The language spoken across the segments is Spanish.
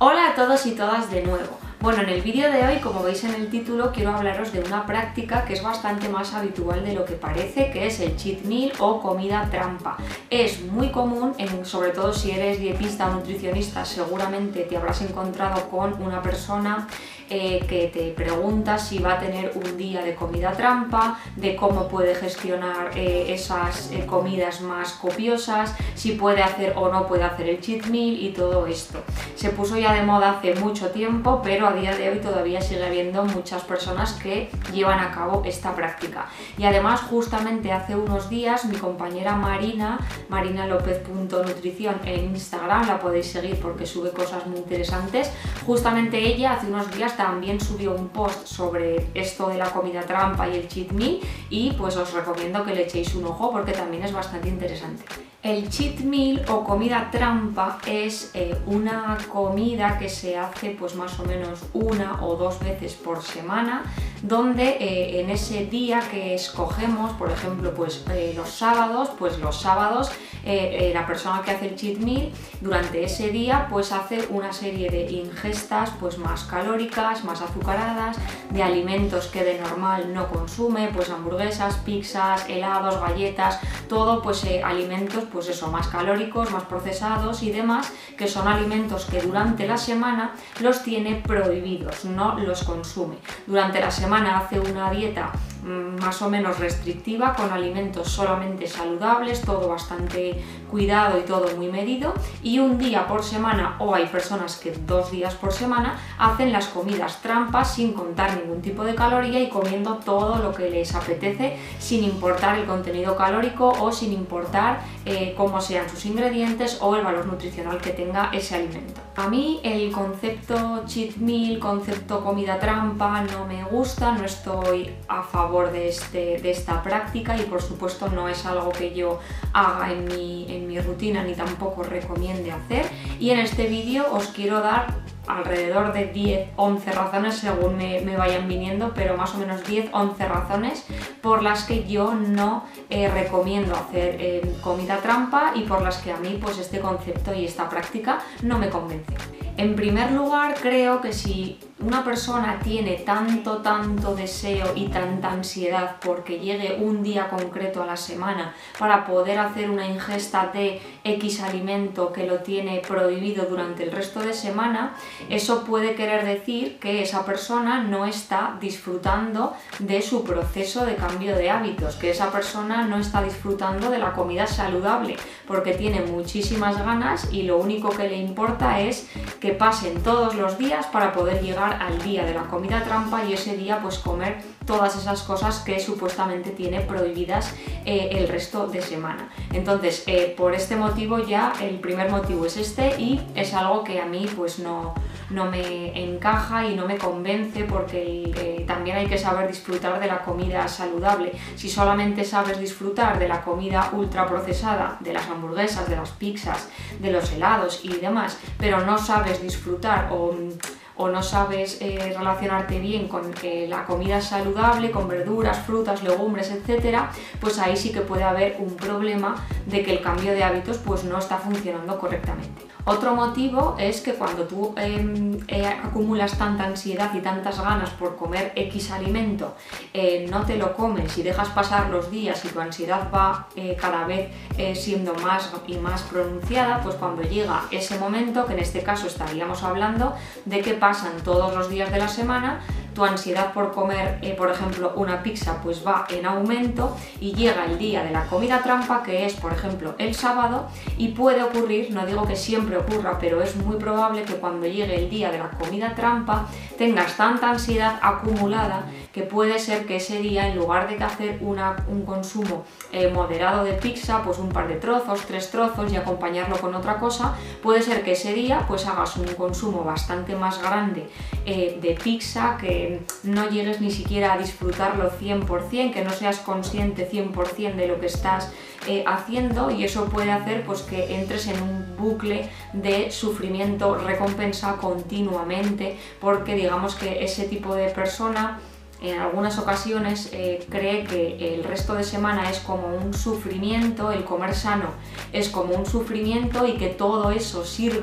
Hola a todos y todas de nuevo. Bueno, en el vídeo de hoy, como veis en el título, quiero hablaros de una práctica que es bastante más habitual de lo que parece, que es el cheat meal o comida trampa. Es muy común, sobre todo si eres dietista o nutricionista, seguramente te habrás encontrado con una persona que te pregunta si va a tener un día de comida trampa, de cómo puede gestionar esas comidas más copiosas, si puede hacer o no puede hacer el cheat meal y todo esto. Se puso ya de moda hace mucho tiempo, pero a día de hoy todavía sigue habiendo muchas personas que llevan a cabo esta práctica. Y además, justamente hace unos días, mi compañera marinalopez.nutrición en Instagram, la podéis seguir porque sube cosas muy interesantes, justamente ella hace unos días también subió un post sobre esto de la comida trampa y el cheat meal, y pues os recomiendo que le echéis un ojo porque también es bastante interesante. El cheat meal o comida trampa es una comida que se hace pues más o menos una o dos veces por semana, donde en ese día que escogemos, por ejemplo los sábados, la persona que hace el cheat meal durante ese día pues hace una serie de ingestas pues más calóricas, más azucaradas, de alimentos que de normal no consume, pues hamburguesas, pizzas, helados, galletas, todo pues alimentos pues eso, más calóricos, más procesados y demás, que son alimentos que durante la semana los tiene prohibidos, no los consume. Durante la semana hace una dieta más o menos restrictiva, con alimentos solamente saludables, todo bastante cuidado y todo muy medido, y un día por semana, o hay personas que 2 días por semana, hacen las comidas trampas sin contar ningún tipo de caloría y comiendo todo lo que les apetece, sin importar el contenido calórico o sin importar cómo sean sus ingredientes o el valor nutricional que tenga ese alimento. A mí el concepto cheat meal, concepto comida trampa, no me gusta, no estoy a favor de esta práctica y por supuesto no es algo que yo haga en mi rutina ni tampoco recomiende hacer, y en este vídeo os quiero dar alrededor de 10-11 razones según me vayan viniendo, pero más o menos 10-11 razones por las que yo no recomiendo hacer comida trampa y por las que a mí pues este concepto y esta práctica no me convence. En primer lugar, creo que si una persona tiene tanto deseo y tanta ansiedad porque llegue un día concreto a la semana para poder hacer una ingesta de X alimento que lo tiene prohibido durante el resto de semana, eso puede querer decir que esa persona no está disfrutando de su proceso de cambio de hábitos, que esa persona no está disfrutando de la comida saludable porque tiene muchísimas ganas y lo único que le importa es que pasen todos los días para poder llegar al día de la comida trampa y ese día pues comer todas esas cosas que supuestamente tiene prohibidas el resto de semana. Entonces por este motivo ya el primer motivo es este, y es algo que a mí pues no me encaja y no me convence, porque también hay que saber disfrutar de la comida saludable. Si solamente sabes disfrutar de la comida ultraprocesada, de las hamburguesas, de las pizzas, de los helados y demás, pero no sabes disfrutar o no sabes relacionarte bien con la comida saludable, con verduras, frutas, legumbres, etcétera, pues ahí sí que puede haber un problema de que el cambio de hábitos pues no está funcionando correctamente. Otro motivo es que cuando tú acumulas tanta ansiedad y tantas ganas por comer X alimento, no te lo comes y dejas pasar los días y tu ansiedad va cada vez siendo más y más pronunciada, pues cuando llega ese momento, que en este caso estaríamos hablando de que pasan todos los días de la semana, tu ansiedad por comer, por ejemplo, una pizza pues va en aumento, y llega el día de la comida trampa, que es, por ejemplo, el sábado, y puede ocurrir, no digo que siempre ocurra, pero es muy probable que cuando llegue el día de la comida trampa tengas tanta ansiedad acumulada que puede ser que ese día, en lugar de hacer un consumo moderado de pizza, pues un par de trozos, 3 trozos y acompañarlo con otra cosa, puede ser que ese día pues hagas un consumo bastante más grande de pizza, que no llegues ni siquiera a disfrutarlo 100%, que no seas consciente 100% de lo que estás haciendo, y eso puede hacer pues que entres en un bucle de sufrimiento recompensa continuamente, porque digamos que ese tipo de persona en algunas ocasiones cree que el resto de semana es como un sufrimiento, el comer sano es como un sufrimiento, y que todo eso sirve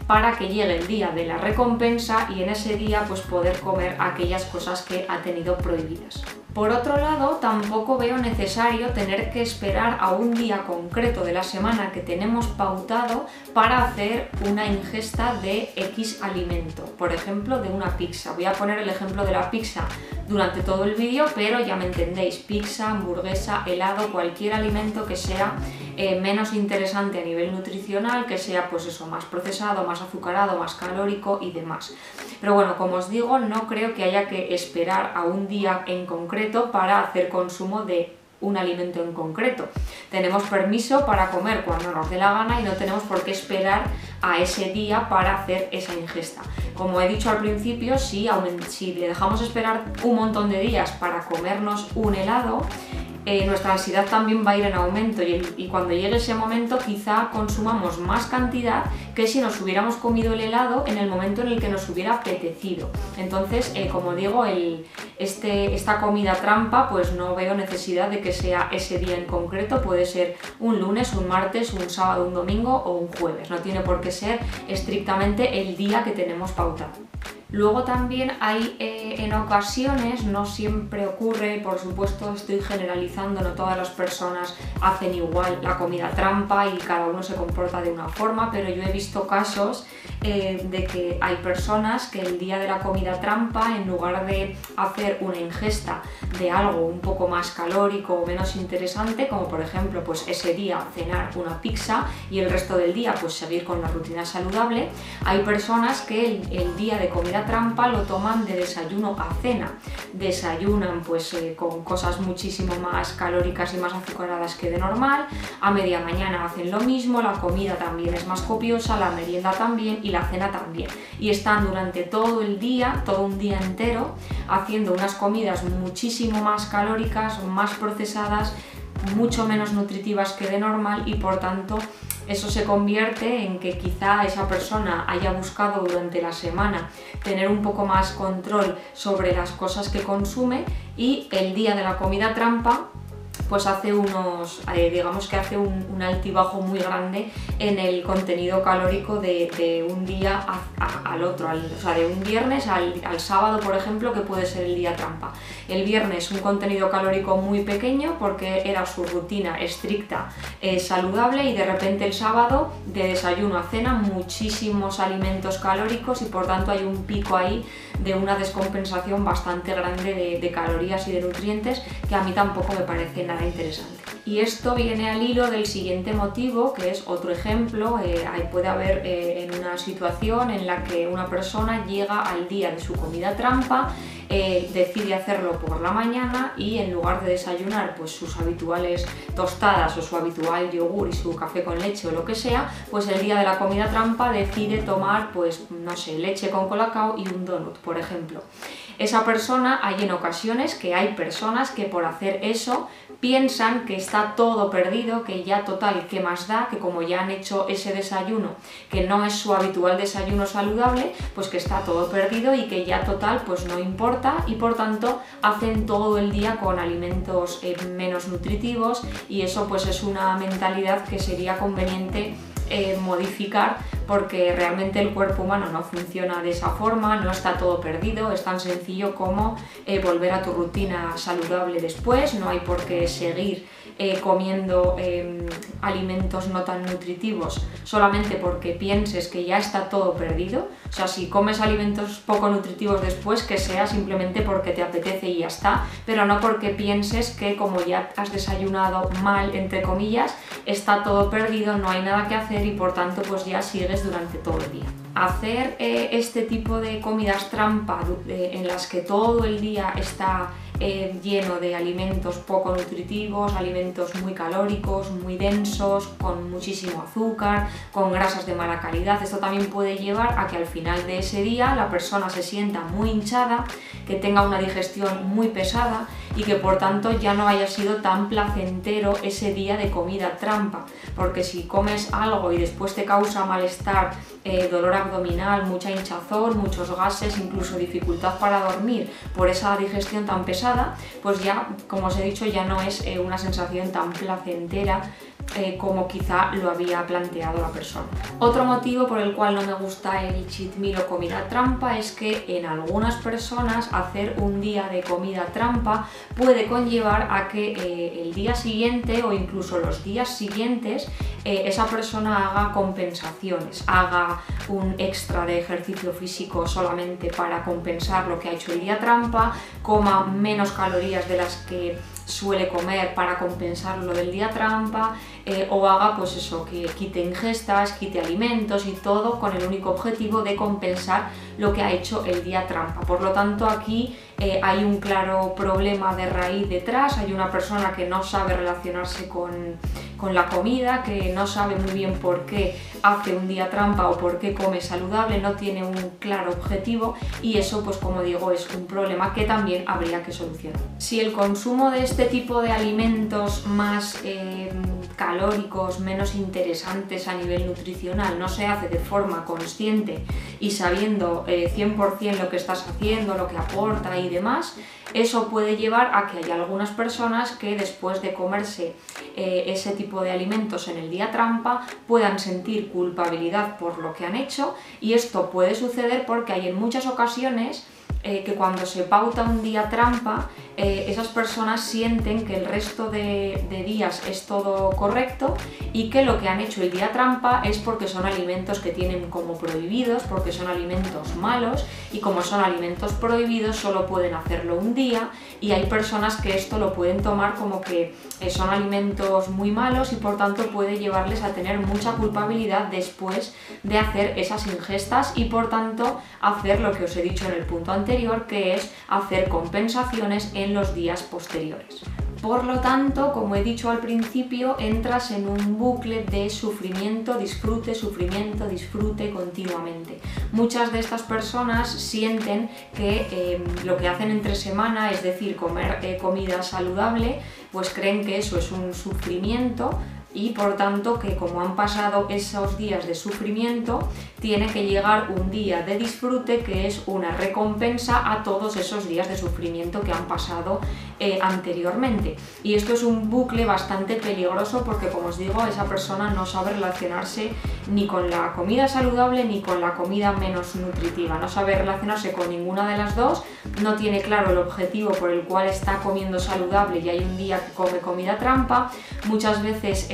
para que llegue el día de la recompensa y en ese día pues poder comer aquellas cosas que ha tenido prohibidas. Por otro lado, tampoco veo necesario tener que esperar a un día concreto de la semana que tenemos pautado para hacer una ingesta de X alimento, por ejemplo de una pizza. Voy a poner el ejemplo de la pizza durante todo el vídeo, pero ya me entendéis, pizza, hamburguesa, helado, cualquier alimento que sea menos interesante a nivel nutricional, que sea pues eso, más procesado, más azucarado, más calórico y demás. Pero bueno, como os digo, no creo que haya que esperar a un día en concreto para hacer consumo de un alimento en concreto. Tenemos permiso para comer cuando nos dé la gana y no tenemos por qué esperar a ese día para hacer esa ingesta. Como he dicho al principio, si le dejamos esperar un montón de días para comernos un helado, nuestra ansiedad también va a ir en aumento y cuando llegue ese momento quizá consumamos más cantidad que si nos hubiéramos comido el helado en el momento en el que nos hubiera apetecido. Entonces, como digo, esta comida trampa pues no veo necesidad de que sea ese día en concreto, puede ser un lunes, un martes, un sábado, un domingo o un jueves, no tiene por qué ser estrictamente el día que tenemos pautado. Luego también hay en ocasiones, no siempre ocurre, por supuesto estoy generalizando, no todas las personas hacen igual la comida trampa y cada uno se comporta de una forma, pero yo he visto casos de que hay personas que el día de la comida trampa, en lugar de hacer una ingesta de algo un poco más calórico o menos interesante, como por ejemplo pues ese día cenar una pizza y el resto del día pues seguir con la rutina saludable, hay personas que el día de comida trampa lo toman de desayuno a cena. Desayunan pues con cosas muchísimo más calóricas y más azucaradas que de normal, a media mañana hacen lo mismo, la comida también es más copiosa, la merienda también y la cena también. Y están durante todo el día, todo un día entero, haciendo unas comidas muchísimo más calóricas, más procesadas, mucho menos nutritivas que de normal y por tanto eso se convierte en que quizá esa persona haya buscado durante la semana tener un poco más control sobre las cosas que consume y el día de la comida trampa pues hace digamos que hace un altibajo muy grande en el contenido calórico de un día al otro, o sea, de un viernes al sábado, por ejemplo, que puede ser el día trampa. El viernes un contenido calórico muy pequeño porque era su rutina estricta, saludable, y de repente el sábado de desayuno a cena muchísimos alimentos calóricos y por tanto hay un pico ahí de una descompensación bastante grande de calorías y de nutrientes que a mí tampoco me parece nada interesante. Y esto viene al hilo del siguiente motivo, que es otro ejemplo. Puede haber en una situación en la que una persona llega al día de su comida trampa, decide hacerlo por la mañana y en lugar de desayunar pues sus habituales tostadas o su habitual yogur y su café con leche o lo que sea, pues el día de la comida trampa decide tomar pues no sé, leche con colacao y un donut, por ejemplo. Esa persona, hay en ocasiones que hay personas que por hacer eso piensan que está todo perdido, que ya total, ¿qué más da? Que como ya han hecho ese desayuno, que no es su habitual desayuno saludable, pues que está todo perdido y que ya total, pues no importa y por tanto hacen todo el día con alimentos menos nutritivos y eso pues es una mentalidad que sería conveniente modificar porque realmente el cuerpo humano no funciona de esa forma, no está todo perdido, es tan sencillo como volver a tu rutina saludable después, no hay por qué seguir comiendo alimentos no tan nutritivos solamente porque pienses que ya está todo perdido. O sea, si comes alimentos poco nutritivos después, que sea simplemente porque te apetece y ya está, pero no porque pienses que como ya has desayunado mal, entre comillas, está todo perdido, no hay nada que hacer y por tanto pues ya sigues durante todo el día. Hacer este tipo de comidas trampa en las que todo el día está lleno de alimentos poco nutritivos, alimentos muy calóricos, muy densos, con muchísimo azúcar, con grasas de mala calidad. Esto también puede llevar a que al final de ese día la persona se sienta muy hinchada, que tenga una digestión muy pesada y que por tanto ya no haya sido tan placentero ese día de comida trampa, porque si comes algo y después te causa malestar, dolor abdominal, mucha hinchazón, muchos gases, incluso dificultad para dormir por esa digestión tan pesada, pues ya, como os he dicho, ya no es una sensación tan placentera como quizá lo había planteado la persona. Otro motivo por el cual no me gusta el cheat meal o comida trampa es que en algunas personas hacer un día de comida trampa puede conllevar a que el día siguiente o incluso los días siguientes esa persona haga compensaciones, haga un extra de ejercicio físico solamente para compensar lo que ha hecho el día trampa, coma menos calorías de las que suele comer para compensar lo del día trampa, o haga pues eso, que quite ingestas, quite alimentos y todo con el único objetivo de compensar lo que ha hecho el día trampa. Por lo tanto, aquí hay un claro problema de raíz detrás, hay una persona que no sabe relacionarse con la comida, que no sabe muy bien por qué hace un día trampa o por qué come saludable, no tiene un claro objetivo, y eso, pues como digo, es un problema que también habría que solucionar. Si el consumo de este tipo de alimentos más calóricos, menos interesantes a nivel nutricional, no se hace de forma consciente y sabiendo 100% lo que estás haciendo, lo que aporta y demás, eso puede llevar a que haya algunas personas que después de comerse ese tipo de alimentos en el día trampa puedan sentir culpabilidad por lo que han hecho, y esto puede suceder porque hay en muchas ocasiones que cuando se pauta un día trampa, esas personas sienten que el resto de días es todo correcto y que lo que han hecho el día trampa es porque son alimentos que tienen como prohibidos, porque son alimentos malos, y como son alimentos prohibidos solo pueden hacerlo un día, y hay personas que esto lo pueden tomar como que son alimentos muy malos y por tanto puede llevarles a tener mucha culpabilidad después de hacer esas ingestas y por tanto hacer lo que os he dicho en el punto anterior, que es hacer compensaciones en los días posteriores. Por lo tanto, como he dicho al principio, entras en un bucle de sufrimiento, disfrute continuamente. Muchas de estas personas sienten que lo que hacen entre semana, es decir, comer comida saludable, pues creen que eso es un sufrimiento, y por tanto que como han pasado esos días de sufrimiento, tiene que llegar un día de disfrute que es una recompensa a todos esos días de sufrimiento que han pasado anteriormente. Y esto es un bucle bastante peligroso porque, como os digo, esa persona no sabe relacionarse ni con la comida saludable ni con la comida menos nutritiva, no sabe relacionarse con ninguna de las dos, no tiene claro el objetivo por el cual está comiendo saludable y hay un día que come comida trampa. Muchas veces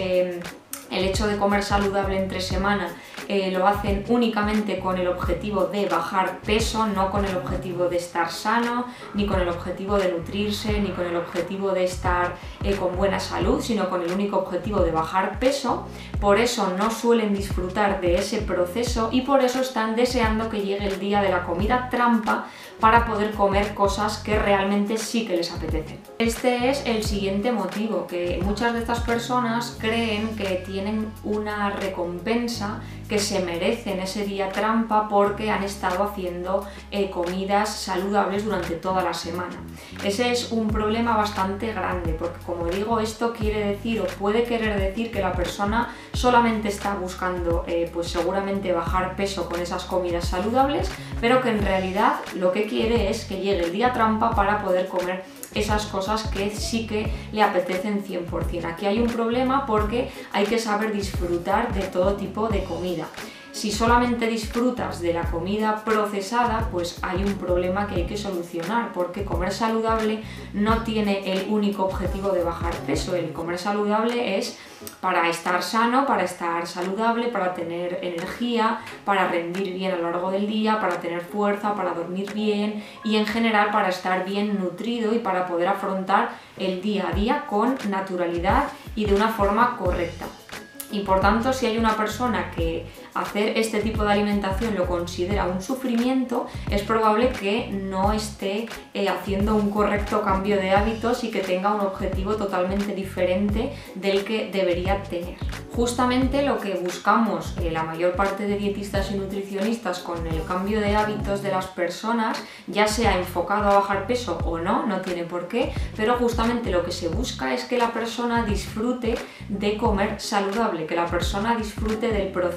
el hecho de comer saludable entre semana lo hacen únicamente con el objetivo de bajar peso, no con el objetivo de estar sano, ni con el objetivo de nutrirse, ni con el objetivo de estar con buena salud, sino con el único objetivo de bajar peso. Por eso no suelen disfrutar de ese proceso y por eso están deseando que llegue el día de la comida trampa para poder comer cosas que realmente sí que les apetecen. Este es el siguiente motivo, que muchas de estas personas creen que tienen una recompensa, que se merecen ese día trampa porque han estado haciendo comidas saludables durante toda la semana. Ese es un problema bastante grande porque, como digo, esto quiere decir o puede querer decir que la persona solamente está buscando pues seguramente bajar peso con esas comidas saludables, pero que en realidad lo que quiere es que llegue el día trampa para poder comer esas cosas que sí que le apetecen 100%. Aquí hay un problema porque hay que saber disfrutar de todo tipo de comida. Si solamente disfrutas de la comida procesada, pues hay un problema que hay que solucionar, porque comer saludable no tiene el único objetivo de bajar peso. El comer saludable es para estar sano, para estar saludable, para tener energía, para rendir bien a lo largo del día, para tener fuerza, para dormir bien y en general para estar bien nutrido y para poder afrontar el día a día con naturalidad y de una forma correcta. Y por tanto, si hay una persona que hacer este tipo de alimentación lo considera un sufrimiento, es probable que no esté haciendo un correcto cambio de hábitos y que tenga un objetivo totalmente diferente del que debería tener. Justamente lo que buscamos la mayor parte de dietistas y nutricionistas con el cambio de hábitos de las personas, ya sea enfocado a bajar peso o no, no tiene por qué, pero justamente lo que se busca es que la persona disfrute de comer saludable, que la persona disfrute del proceso de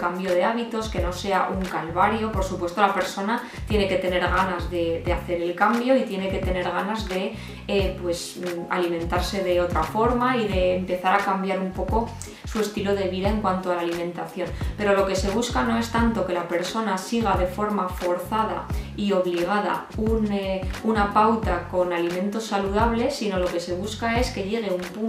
cambio de hábitos, que no sea un calvario. Por supuesto, la persona tiene que tener ganas de hacer el cambio y tiene que tener ganas de pues, alimentarse de otra forma y de empezar a cambiar un poco su estilo de vida en cuanto a la alimentación. Pero lo que se busca no es tanto que la persona siga de forma forzada y obligada una pauta con alimentos saludables, sino lo que se busca es que llegue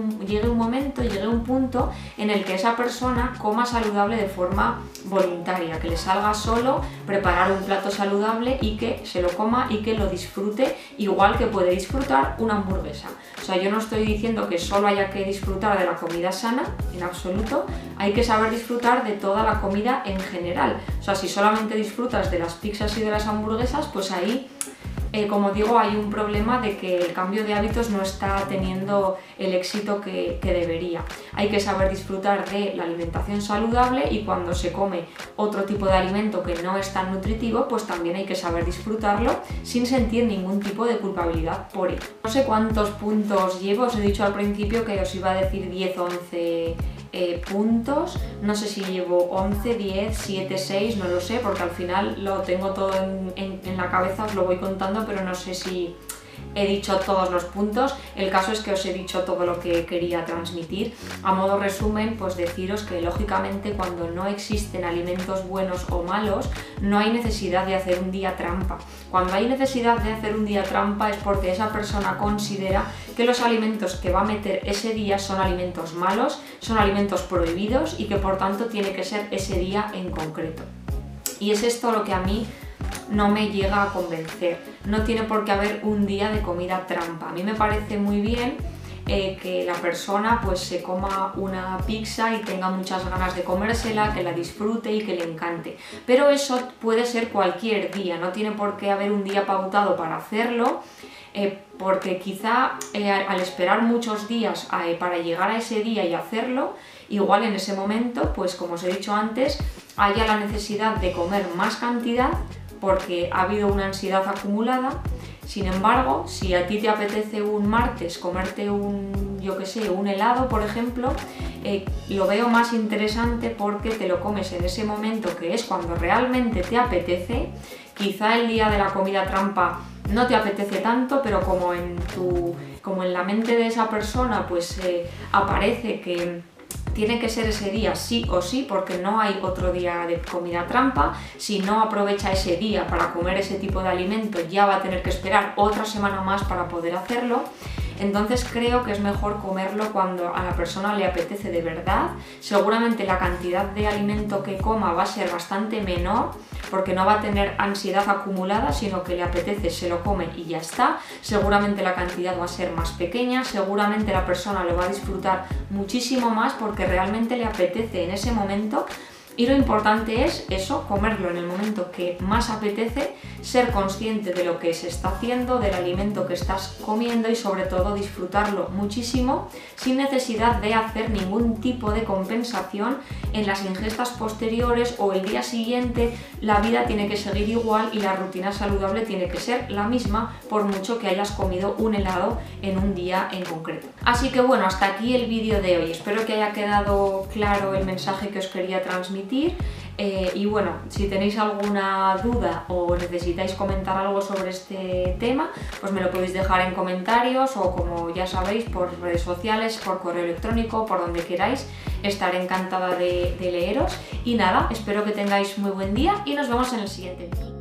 un punto en el que esa persona coma saludable de forma voluntaria, que le salga solo preparar un plato saludable y que se lo coma y que lo disfrute igual que puede disfrutar una hamburguesa. O sea, yo no estoy diciendo que solo haya que disfrutar de la comida sana, en absoluto. Hay que saber disfrutar de toda la comida en general. O sea, si solamente disfrutas de las pizzas y de las hamburguesas, pues ahí, como digo, hay un problema de que el cambio de hábitos no está teniendo el éxito que debería. Hay que saber disfrutar de la alimentación saludable y cuando se come otro tipo de alimento que no es tan nutritivo, pues también hay que saber disfrutarlo sin sentir ningún tipo de culpabilidad por ello. No sé cuántos puntos llevo, os he dicho al principio que os iba a decir 10 o 11 puntos, no sé si llevo 11, 10, 7, 6, no lo sé, porque al final lo tengo todo en la cabeza, os lo voy contando, pero no sé si he dicho todos los puntos. El caso es que os he dicho todo lo que quería transmitir. A modo resumen, pues deciros que lógicamente cuando no existen alimentos buenos o malos, no hay necesidad de hacer un día trampa. Cuando hay necesidad de hacer un día trampa es porque esa persona considera que los alimentos que va a meter ese día son alimentos malos, son alimentos prohibidos y que por tanto tiene que ser ese día en concreto. Y es esto lo que a mí no me llega a convencer. No tiene por qué haber un día de comida trampa. A mí me parece muy bien que la persona pues se coma una pizza y tenga muchas ganas de comérsela, que la disfrute y que le encante. Pero eso puede ser cualquier día, no tiene por qué haber un día pautado para hacerlo, porque quizá al esperar muchos días para llegar a ese día y hacerlo, igual en ese momento, pues como os he dicho antes, haya la necesidad de comer más cantidad porque ha habido una ansiedad acumulada. Sin embargo, si a ti te apetece un martes comerte un helado, por ejemplo, lo veo más interesante porque te lo comes en ese momento que es cuando realmente te apetece. Quizá el día de la comida trampa no te apetece tanto, pero como en la mente de esa persona pues aparece que tiene que ser ese día sí o sí, porque no hay otro día de comida trampa. Si no aprovecha ese día para comer ese tipo de alimento, ya va a tener que esperar otra semana más para poder hacerlo. Entonces creo que es mejor comerlo cuando a la persona le apetece de verdad. Seguramente la cantidad de alimento que coma va a ser bastante menor, porque no va a tener ansiedad acumulada, sino que le apetece, se lo come y ya está. Seguramente la cantidad va a ser más pequeña, seguramente la persona lo va a disfrutar muchísimo más porque realmente le apetece en ese momento. Y lo importante es eso, comerlo en el momento que más apetece, ser consciente de lo que se está haciendo, del alimento que estás comiendo y sobre todo disfrutarlo muchísimo sin necesidad de hacer ningún tipo de compensación en las ingestas posteriores o el día siguiente. La vida tiene que seguir igual y la rutina saludable tiene que ser la misma por mucho que hayas comido un helado en un día en concreto. Así que bueno, hasta aquí el vídeo de hoy. Espero que haya quedado claro el mensaje que os quería transmitir. Y bueno, si tenéis alguna duda o necesitáis comentar algo sobre este tema, pues me lo podéis dejar en comentarios o, como ya sabéis, por redes sociales, por correo electrónico, por donde queráis. Estaré encantada de leeros. Y nada, espero que tengáis muy buen día y nos vemos en el siguiente vídeo.